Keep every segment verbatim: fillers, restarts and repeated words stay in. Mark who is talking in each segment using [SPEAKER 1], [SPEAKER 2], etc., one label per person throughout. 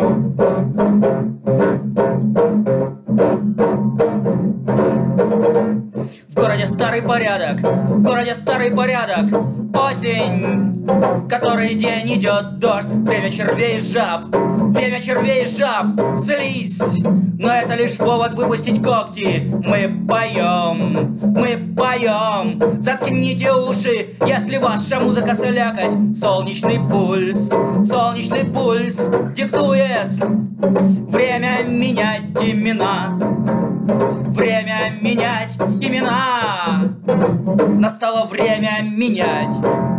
[SPEAKER 1] В городе старый порядок, в городе старый порядок. Осень, который день идет дождь. Время червей и жаб, время червей и жаб. Слизь, но это лишь повод выпустить когти. Мы поем, мы поем. Заткните уши, если ваша музыка слякоть. Солнечный пульс, солнечный пульс диктует время менять имена. Время менять имена. Настало время менять.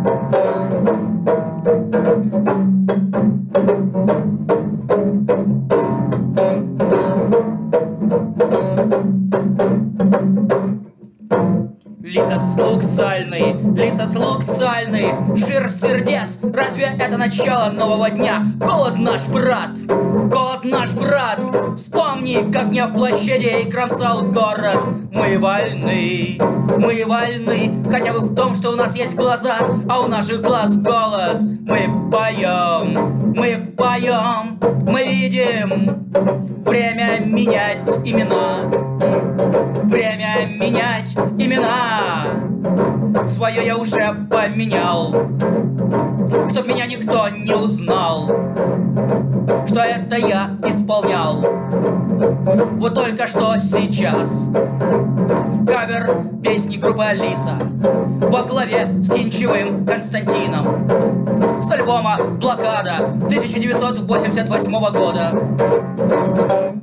[SPEAKER 1] Лица слуг сальные, лица слуг сальные, жир сердец, разве это начало нового дня? Голод наш брат, голод наш брат. Вспомни, как гнев площадей кромсал город. Мы вольны, мы вольны, хотя бы в том, что у нас есть глаза, а у наших глаз голос. Мы поем, мы поем, мы видим время менять имена. Время менять имена. Свое я уже поменял, чтоб меня никто не узнал, что это я исполнял. Вот только что сейчас кавер песни группы Алиса во главе с Кинчевым Константином с альбома «Блокада» тысяча девятьсот восемьдесят восьмого года.